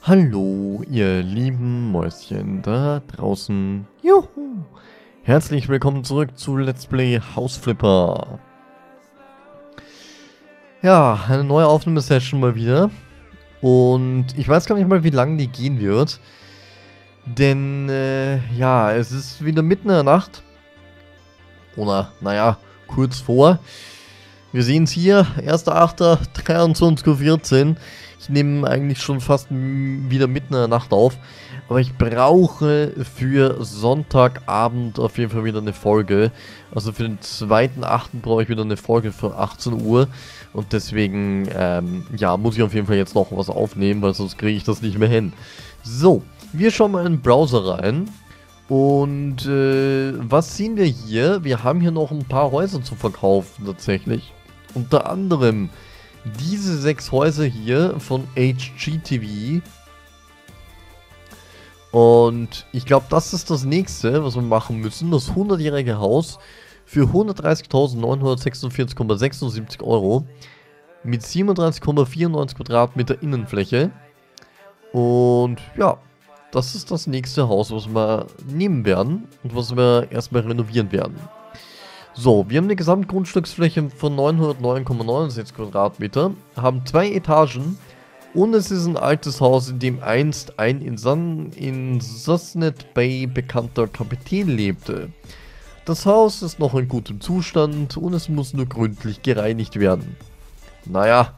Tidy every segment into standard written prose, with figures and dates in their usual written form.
Hallo, ihr lieben Mäuschen da draußen. Juhu! Herzlich willkommen zurück zu Let's Play House Flipper. Ja, eine neue Aufnahmesession mal wieder. Und ich weiß gar nicht mal, wie lange die gehen wird. Denn, ja, es ist wieder mitten in der Nacht. Oder, naja, kurz vor. Wir sehen es hier, 1.8., 23:14 Uhr. Ich nehme eigentlich schon fast wieder mitten in der Nacht auf. Aber ich brauche für Sonntagabend auf jeden Fall wieder eine Folge. Also für den 2.8. brauche ich wieder eine Folge für 18 Uhr. Und deswegen, ja, muss ich auf jeden Fall jetzt noch was aufnehmen, weil sonst kriege ich das nicht mehr hin. So, wir schauen mal in den Browser rein. Und was sehen wir hier? Wir haben hier noch ein paar Häuser zu verkaufen tatsächlich. Unter anderem diese 6 Häuser hier von HGTV. Und ich glaube, das ist das nächste, was wir machen müssen. Das 100-jährige Haus für 130.946,76 Euro. Mit 37,94 Quadratmeter Innenfläche. Und ja, das ist das nächste Haus, was wir nehmen werden. Und was wir erstmal renovieren werden. So, wir haben eine Gesamtgrundstücksfläche von 909,69 Quadratmeter, haben 2 Etagen und es ist ein altes Haus, in dem einst ein in Susnet Bay bekannter Kapitän lebte. Das Haus ist noch in gutem Zustand und es muss nur gründlich gereinigt werden. Naja,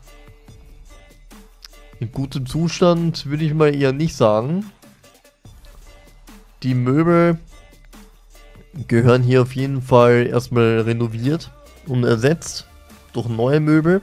in gutem Zustand würde ich mal eher nicht sagen. Die Möbel gehören hier auf jeden Fall erstmal renoviert und ersetzt durch neue Möbel.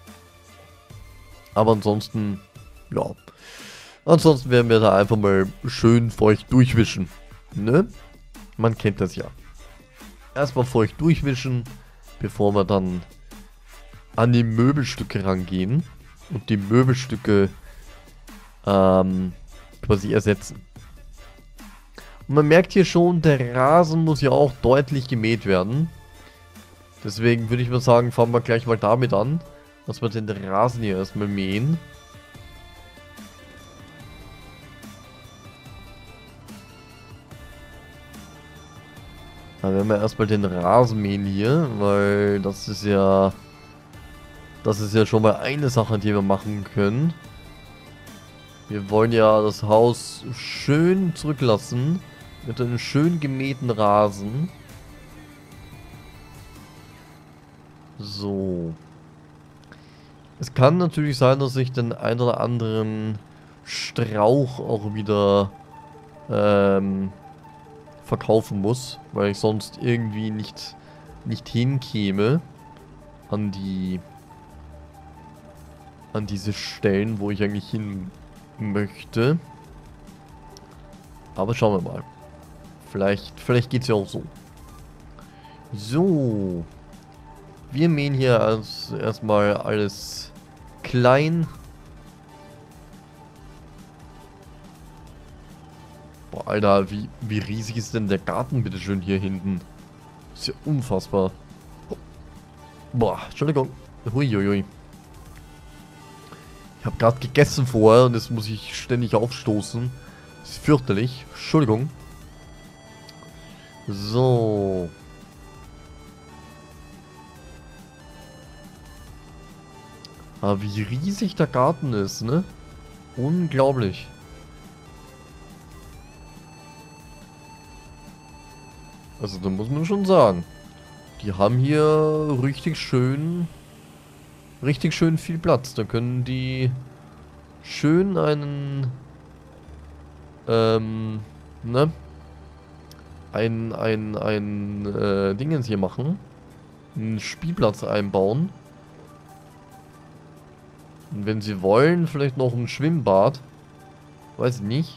Aber ansonsten, ja. Ansonsten werden wir da einfach mal schön feucht durchwischen. Ne? Man kennt das ja. Erstmal feucht durchwischen, bevor wir dann an die Möbelstücke rangehen. Und die Möbelstücke quasi ersetzen. Und man merkt hier schon, der Rasen muss ja auch deutlich gemäht werden. Deswegen würde ich mal sagen, fangen wir gleich mal damit an, dass wir den Rasen hier erstmal mähen. Dann werden wir erstmal den Rasen mähen hier, weil das ist ja schon mal eine Sache, die wir machen können. Wir wollen ja das Haus schön zurücklassen. Mit einem schön gemähten Rasen. So. Es kann natürlich sein, dass ich den ein oder anderen Strauch auch wieder verkaufen muss. Weil ich sonst irgendwie nicht hinkäme an diese Stellen, wo ich eigentlich hin möchte. Aber schauen wir mal. Vielleicht geht es ja auch so. So. Wir mähen hier erstmal alles klein. Boah, Alter, wie riesig ist denn der Garten bitte schön hier hinten? Ist ja unfassbar. Boah, Entschuldigung. Huiuiui. Ich habe gerade gegessen vorher und jetzt muss ich ständig aufstoßen. Das ist fürchterlich. Entschuldigung. So. Aber wie riesig der Garten ist, ne? Unglaublich. Also da muss man schon sagen. Die haben hier richtig schön viel Platz. Da können die schön einen ne? Ein Dingens hier machen. Einen Spielplatz einbauen. Und wenn sie wollen, vielleicht noch ein Schwimmbad. Weiß ich nicht.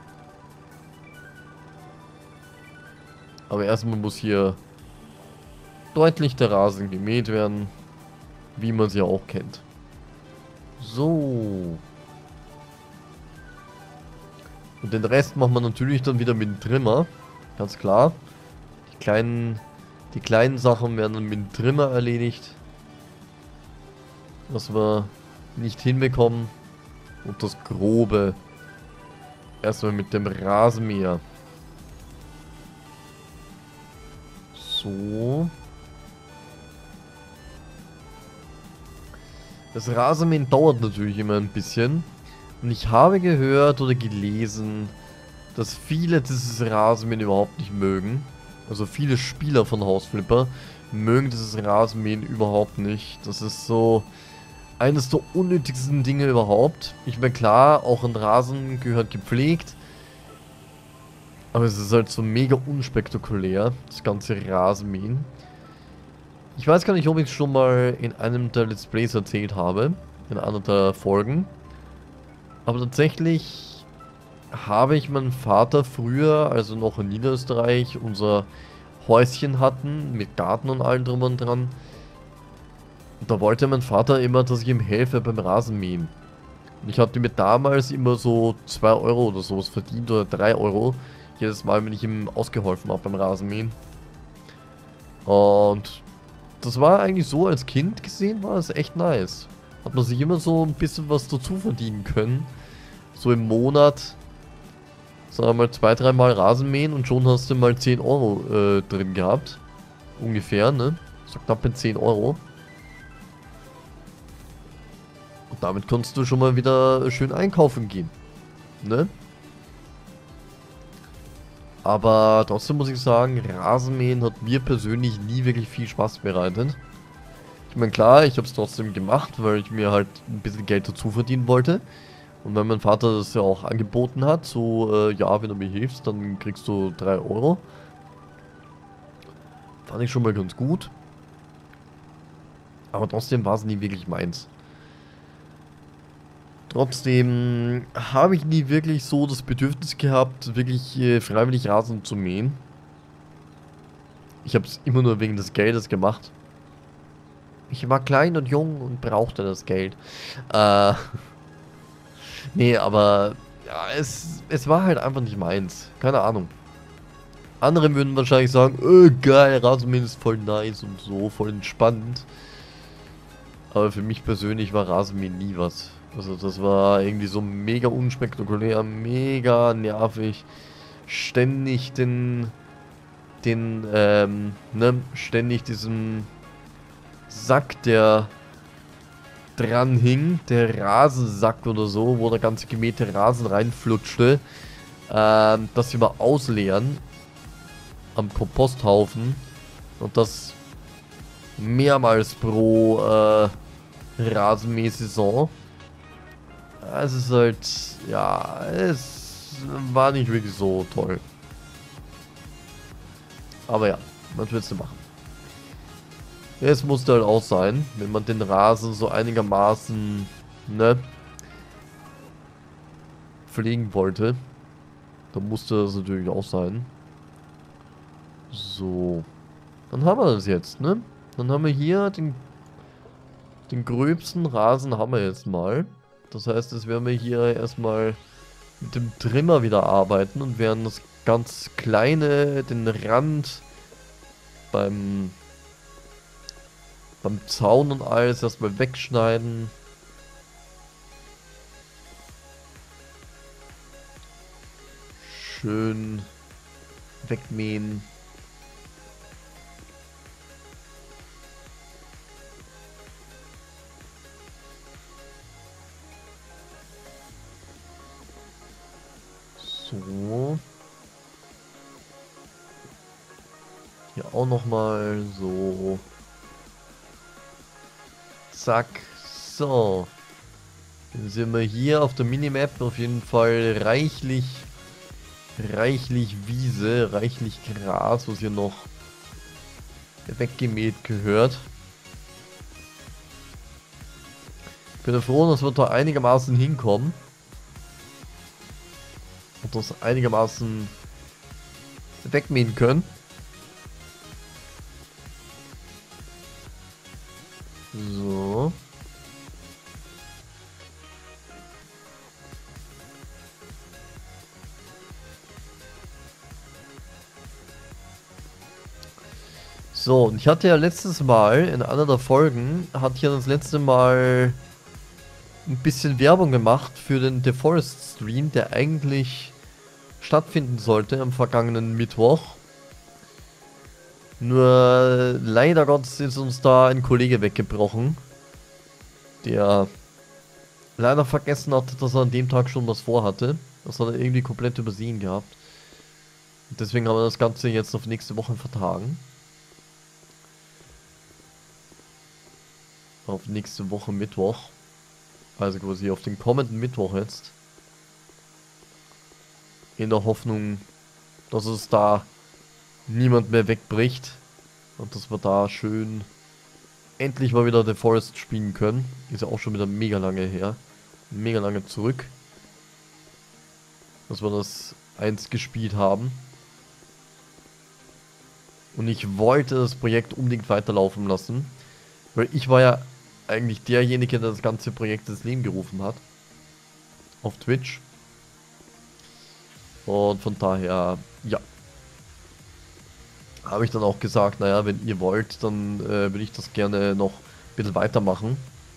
Aber erstmal muss hier deutlich der Rasen gemäht werden. Wie man sie auch kennt. So. Und den Rest macht man natürlich dann wieder mit dem Trimmer. Ganz klar. Die kleinen Sachen werden dann mit dem Trimmer erledigt. Was wir nicht hinbekommen. Und das Grobe erstmal mit dem Rasenmäher. So. Das Rasenmähen dauert natürlich immer ein bisschen. Und ich habe gehört oder gelesen, dass viele dieses Rasenmähen überhaupt nicht mögen. Also viele Spieler von House Flipper mögen dieses Rasenmähen überhaupt nicht. Das ist so eines der unnötigsten Dinge überhaupt. Ich meine, klar, auch ein Rasen gehört gepflegt. Aber es ist halt so mega unspektakulär, das ganze Rasenmähen. Ich weiß gar nicht, ob ich es schon mal in einem der Let's Plays erzählt habe. In einer der Folgen. Aber tatsächlich habe ich meinen Vater früher, also noch in Niederösterreich, unser Häuschen hatten, mit Garten und allem drum und dran. Und da wollte mein Vater immer, dass ich ihm helfe beim Rasenmähen. Und ich hatte mir damals immer so 2 Euro oder sowas verdient oder 3 Euro. Jedes Mal, wenn ich ihm ausgeholfen habe beim Rasenmähen. Und das war eigentlich so, als Kind gesehen, war es echt nice. Hat man sich immer so ein bisschen was dazu verdienen können. So im Monat, sagen wir mal 2, 3 Mal Rasenmähen und schon hast du mal 10 Euro drin gehabt. Ungefähr, ne? So knapp mit 10 Euro. Und damit konntest du schon mal wieder schön einkaufen gehen. Ne? Aber trotzdem muss ich sagen, Rasenmähen hat mir persönlich nie wirklich viel Spaß bereitet. Ich meine, klar, ich habe es trotzdem gemacht, weil ich mir halt ein bisschen Geld dazu verdienen wollte. Und weil mein Vater das ja auch angeboten hat, so, ja, wenn du mir hilfst, dann kriegst du 3 Euro. Fand ich schon mal ganz gut. Aber trotzdem war es nie wirklich meins. Trotzdem habe ich nie wirklich so das Bedürfnis gehabt, wirklich freiwillig Rasen zu mähen. Ich habe es immer nur wegen des Geldes gemacht. Ich war klein und jung und brauchte das Geld. Nee, aber ja, es war halt einfach nicht meins. Keine Ahnung. Andere würden wahrscheinlich sagen, geil, Rasenmähen ist voll nice und so, voll entspannt. Aber für mich persönlich war Rasenmähen nie was. Also das war irgendwie so mega unspektakulär, mega nervig. Ständig ständig diesen Sack, der dran hing, der Rasensack oder so, wo der ganze gemähte Rasen reinflutschte, dass wir mal ausleeren am Komposthaufen und das mehrmals pro Rasenmäh-Saison. Es ist halt, ja, es war nicht wirklich so toll. Aber ja, was willst du machen? Es musste halt auch sein, wenn man den Rasen so einigermaßen, ne, pflegen wollte. Dann musste das natürlich auch sein. So. Dann haben wir das jetzt, ne? Dann haben wir hier den gröbsten Rasen haben wir jetzt mal. Das heißt, jetzt werden wir hier erstmal mit dem Trimmer wieder arbeiten und werden das ganz kleine, den Rand beim Zaun und alles erstmal wegschneiden. Schön wegmähen. So. Hier auch nochmal so. Zack. So. Dann sind wir hier auf der Minimap auf jeden Fall reichlich Wiese, reichlich Gras, was hier noch weggemäht gehört. Ich bin froh, dass wir da einigermaßen hinkommen. Und das einigermaßen wegmähen können. So. So, und ich hatte ja letztes Mal, in einer der Folgen, hatte ich ja das letzte Mal ein bisschen Werbung gemacht für den The Forest Stream, der eigentlich stattfinden sollte am vergangenen Mittwoch. Nur leider Gottes ist uns da ein Kollege weggebrochen, der leider vergessen hat, dass er an dem Tag schon was vorhatte. Das hat er irgendwie komplett übersehen gehabt. Und deswegen haben wir das Ganze jetzt auf nächste Woche vertagen. Auf nächste Woche Mittwoch. Also quasi auf den kommenden Mittwoch jetzt. In der Hoffnung, dass es da niemand mehr wegbricht. Und dass wir da schön endlich mal wieder The Forest spielen können. Ist ja auch schon wieder mega lange her. Mega lange zurück. Dass wir das 1 gespielt haben. Und ich wollte das Projekt unbedingt weiterlaufen lassen. Weil ich war ja eigentlich derjenige, der das ganze Projekt ins Leben gerufen hat. Auf Twitch. Und von daher, ja. Habe ich dann auch gesagt, naja, wenn ihr wollt, dann würde ich das gerne noch ein bisschen weitermachen.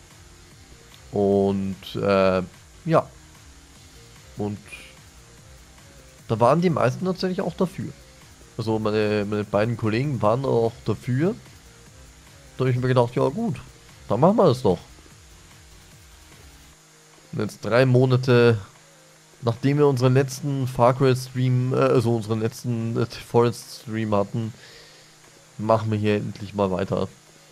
Und, ja. Und da waren die meisten tatsächlich auch dafür. Also meine beiden Kollegen waren auch dafür. Da habe ich mir gedacht, ja gut, dann machen wir das doch. Und jetzt 3 Monate, nachdem wir unseren letzten Far Cry Stream, also unseren letzten Forest Stream hatten, machen wir hier endlich mal weiter.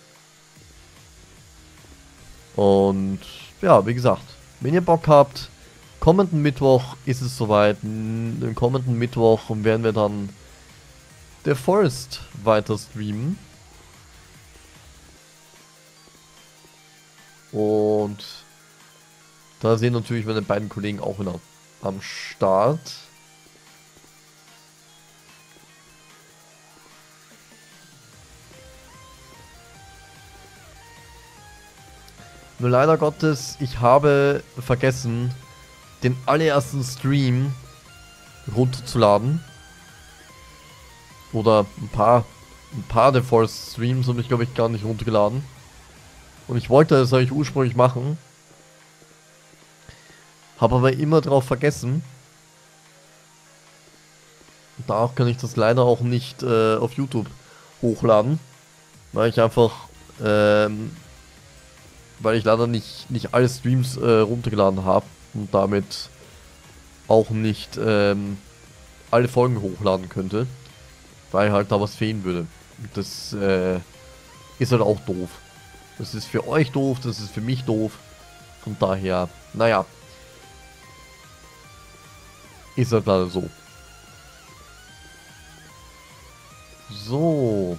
Und ja, wie gesagt, wenn ihr Bock habt, kommenden Mittwoch ist es soweit. Den kommenden Mittwoch werden wir dann The Forest weiter streamen. Und da sehen natürlich meine beiden Kollegen auch wieder am Start. Nur leider Gottes, ich habe vergessen, den allerersten Stream runterzuladen. Oder ein paar der Forest Streams habe ich, glaube ich, gar nicht runtergeladen. Und ich wollte das eigentlich ursprünglich machen. Habe aber immer drauf vergessen. Und daher kann ich das leider auch nicht auf YouTube hochladen. Weil ich einfach, weil ich leider nicht alle Streams runtergeladen habe. Und damit auch nicht alle Folgen hochladen könnte. Weil halt da was fehlen würde. Das ist halt auch doof. Das ist für euch doof, das ist für mich doof. Von daher, naja. Ist halt leider so. So.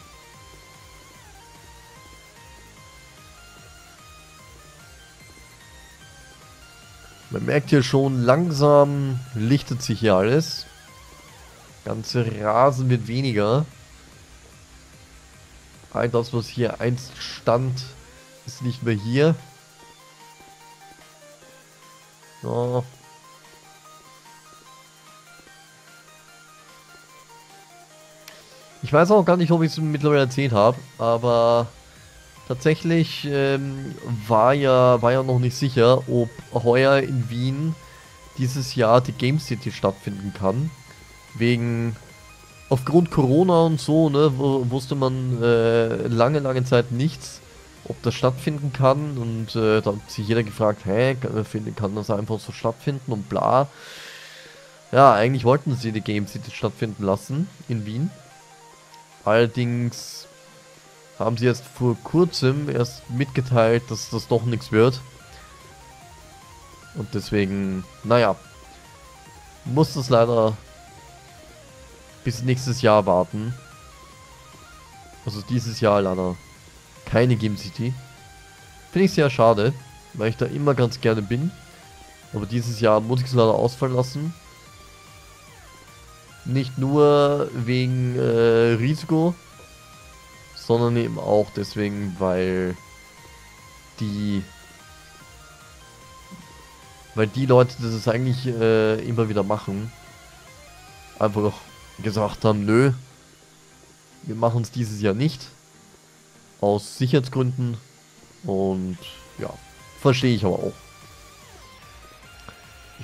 Man merkt hier schon, langsam lichtet sich hier alles. Ganze Rasen wird weniger. All das, was hier einst stand, ist nicht mehr hier. Ja. Ich weiß auch gar nicht, ob ich es mittlerweile erzählt habe, aber tatsächlich war ja noch nicht sicher, ob heuer in Wien dieses Jahr die Game City stattfinden kann. Aufgrund Corona und so, ne, wusste man lange Zeit nichts, ob das stattfinden kann. Und da hat sich jeder gefragt, hä, kann das einfach so stattfinden und bla. Ja, eigentlich wollten sie die Game City stattfinden lassen in Wien. Allerdings haben sie jetzt vor kurzem erst mitgeteilt, dass das doch nichts wird. Und deswegen, naja, muss das leider bis nächstes Jahr warten. Also dieses Jahr leider keine Game City. Finde ich sehr schade, weil ich da immer ganz gerne bin. Aber dieses Jahr muss ich es leider ausfallen lassen. Nicht nur wegen Risiko, sondern eben auch deswegen, weil die Leute, die das eigentlich immer wieder machen, einfach gesagt haben, nö, wir machen es dieses Jahr nicht. Aus Sicherheitsgründen. Und ja, verstehe ich aber auch.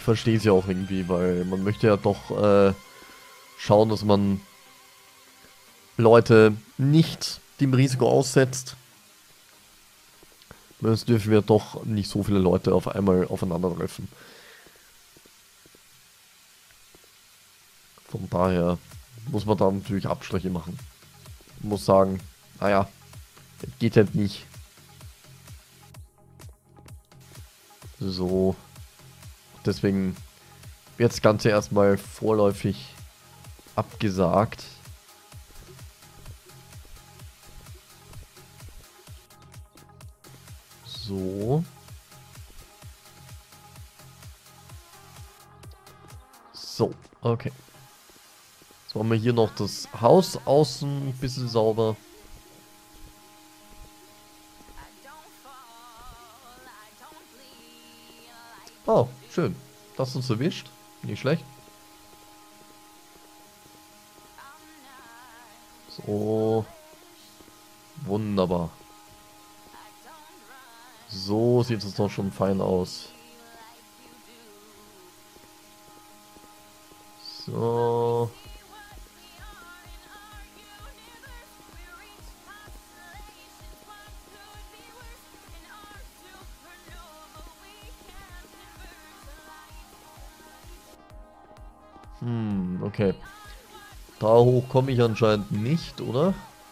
verstehe es ja auch irgendwie, weil man möchte ja doch schauen, dass man Leute nicht dem Risiko aussetzt. Es dürfen wir doch nicht so viele Leute auf einmal aufeinandertreffen. Von daher muss man da natürlich Abstriche machen. Man muss sagen, naja, das geht halt nicht. So. Deswegen wird das Ganze erstmal vorläufig abgesagt. So. So, okay. Jetzt machen wir hier noch das Haus außen ein bisschen sauber. Oh, schön. Das ist uns erwischt. Nicht schlecht. So. Wunderbar. So sieht es doch schon fein aus. So. Okay. Da hoch komme ich anscheinend nicht, oder?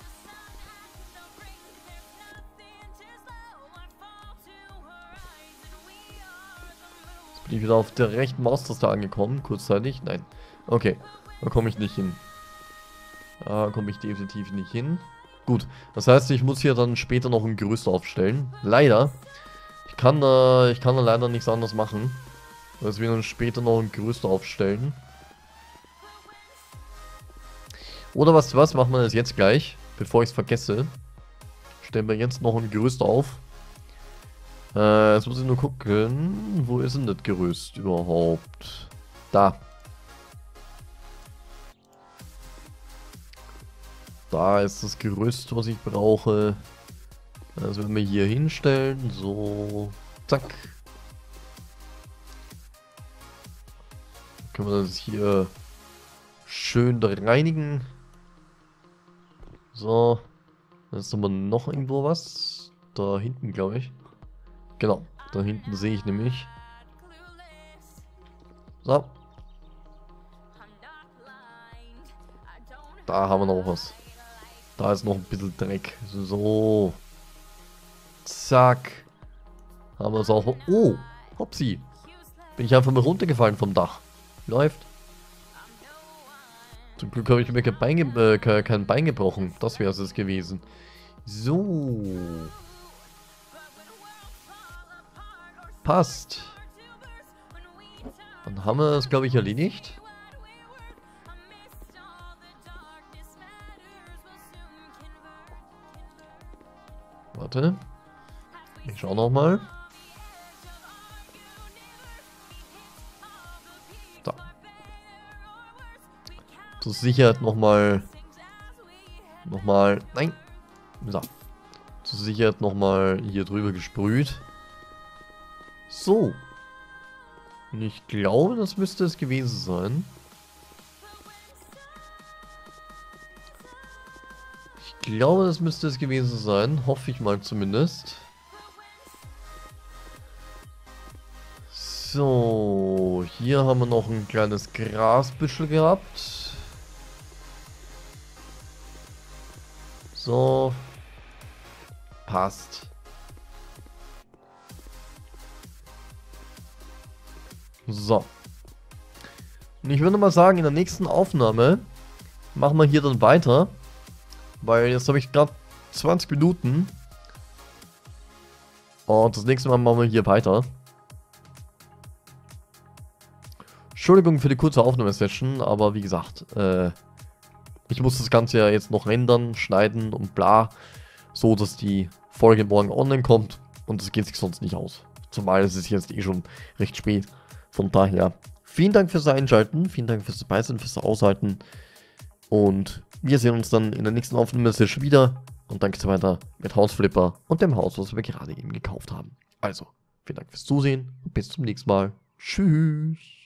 Jetzt bin ich wieder auf der rechten Maustaste angekommen, kurzzeitig. Nein. Okay, da komme ich nicht hin. Da komme ich definitiv nicht hin. Gut, das heißt, ich muss hier dann später noch ein Gerüst aufstellen. Leider. Ich kann da leider nichts anderes machen. Dass wir dann später noch ein Gerüst aufstellen. Oder was machen wir das jetzt gleich, bevor ich es vergesse. Stellen wir jetzt noch ein Gerüst auf. Jetzt muss ich nur gucken, wo ist denn das Gerüst überhaupt? Da. Da ist das Gerüst, was ich brauche. Das werden wir hier hinstellen. So, zack. Können wir das hier schön reinigen. So. Jetzt haben wir noch irgendwo was. Da hinten, glaube ich. Genau, da hinten sehe ich nämlich. So. Da haben wir noch was. Da ist noch ein bisschen Dreck. So. Zack. Haben wir es auch. Oh, hopsi. Bin ich einfach mal runtergefallen vom Dach. Läuft. Zum Glück habe ich mir kein Bein gebrochen. Das wäre es gewesen. So. Passt. Dann haben wir es, glaube ich, erledigt. Warte. Ich schaue nochmal. Da. Zur Sicherheit nochmal. Nein. So. Zur Sicherheit nochmal hier drüber gesprüht. So. Und ich glaube, das müsste es gewesen sein. Ich glaube, das müsste es gewesen sein. Hoffe ich mal zumindest. So. Hier haben wir noch ein kleines Grasbüschel gehabt. So. Passt. So. Und ich würde mal sagen, in der nächsten Aufnahme machen wir hier dann weiter. Weil jetzt habe ich gerade 20 Minuten. Und das nächste Mal machen wir hier weiter. Entschuldigung für die kurze Aufnahmesession, aber wie gesagt, ich muss das Ganze ja jetzt noch rendern, schneiden und bla. So, dass die Folge morgen online kommt. Und das geht sich sonst nicht aus. Zumal es ist jetzt eh schon recht spät. Von daher, vielen Dank fürs Einschalten, vielen Dank fürs Dabeisein, fürs Aushalten. Und wir sehen uns dann in der nächsten Aufnahmesession wieder. Und dann geht es weiter mit Hausflipper und dem Haus, was wir gerade eben gekauft haben. Also, vielen Dank fürs Zusehen und bis zum nächsten Mal. Tschüss.